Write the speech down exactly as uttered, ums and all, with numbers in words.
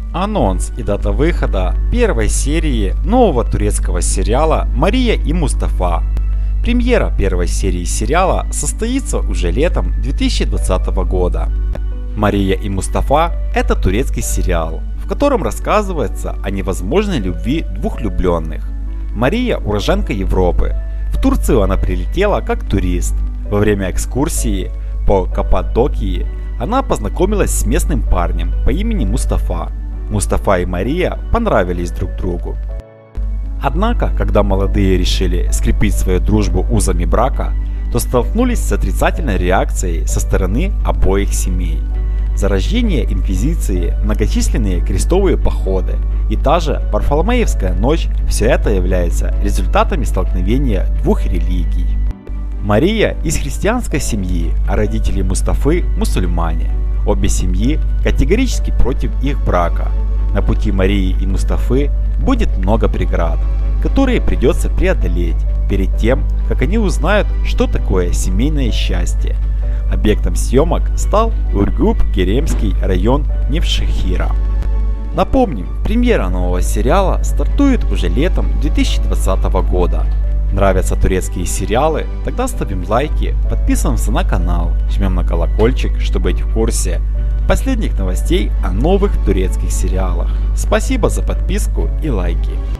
Анонс и дата выхода первой серии нового турецкого сериала «Мария и Мустафа». Премьера первой серии сериала состоится уже летом две тысячи двадцатого года. «Мария и Мустафа» – это турецкий сериал, в котором рассказывается о невозможной любви двух влюбленных. Мария – уроженка Европы. В Турцию она прилетела как турист. Во время экскурсии по Каппадокии она познакомилась с местным парнем по имени Мустафа. Мустафа и Мария понравились друг другу. Однако, когда молодые решили скрепить свою дружбу узами брака, то столкнулись с отрицательной реакцией со стороны обоих семей. Зарождение инквизиции, многочисленные крестовые походы и та же Варфоломеевская ночь – все это является результатами столкновения двух религий. Мария из христианской семьи, а родители Мустафы – мусульмане. Обе семьи категорически против их брака. На пути Марии и Мустафы будет много преград, которые придется преодолеть перед тем, как они узнают, что такое семейное счастье. Объектом съемок стал Ургуп-Керемский район Невшехира. Напомним, премьера нового сериала стартует уже летом две тысячи двадцатого года. Нравятся турецкие сериалы? Тогда ставим лайки, подписываемся на канал, жмем на колокольчик, чтобы быть в курсе последних новостей о новых турецких сериалах. Спасибо за подписку и лайки.